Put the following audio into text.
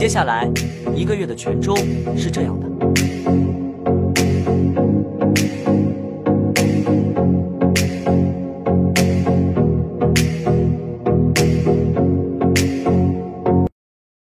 接下来1个月的泉州是这样的。